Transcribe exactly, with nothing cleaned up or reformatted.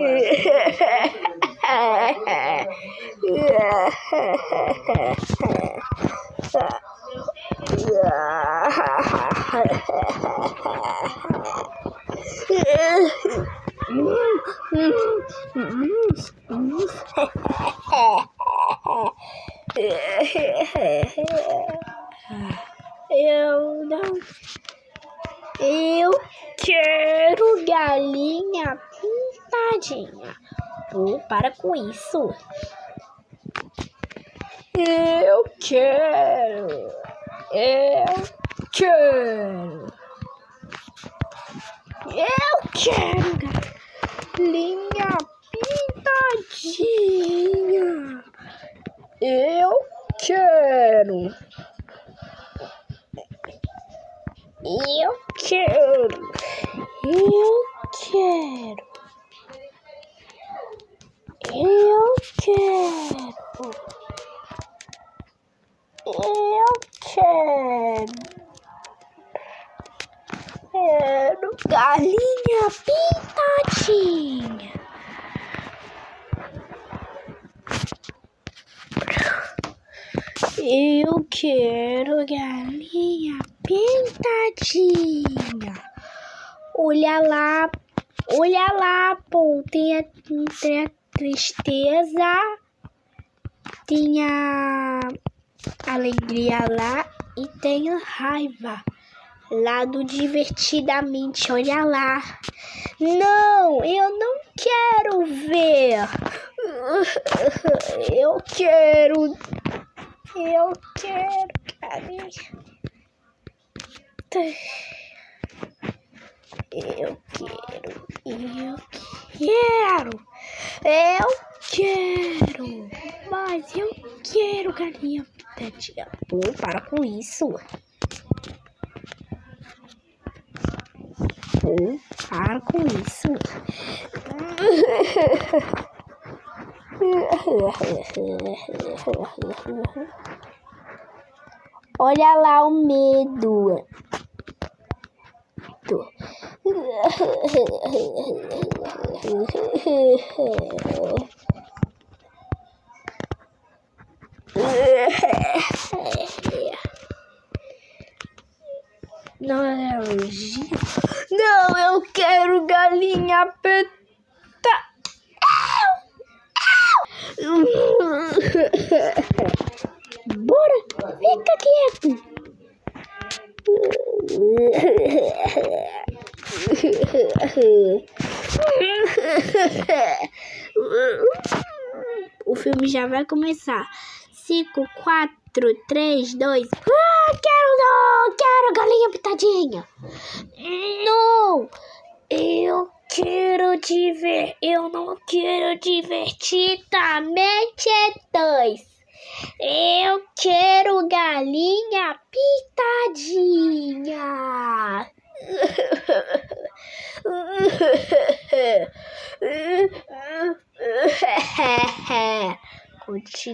Eu não. Eu quero galinha pintadinha. Pô, para com isso. Eu quero. Eu quero. Eu quero galinha pintadinha. Eu quero. Eu quero. Eu quero. Eu quero. Eu quero. Quero galinha pintadinha. Eu quero galinha pintadinha. Olha lá, olha lá, pô, tem a, tem a tristeza, tem a alegria lá e tem a raiva lá do divertidamente, olha lá. Não, eu não quero ver. Eu quero, eu quero, galinha. Eu quero, eu quero, eu quero, mas eu quero galinha pintadinha. Pô, para com isso. Pô, para com isso. Olha lá o medo. Não é alergia. Não, eu quero galinha peta. Bora, fica quieto. O filme já vai começar. Cinco, quatro, três, dois. Ah, quero não, quero galinha pintadinha. Não, eu quero diver, eu não quero divertidamente dois. Eu quero galinha pintadinha. Continua.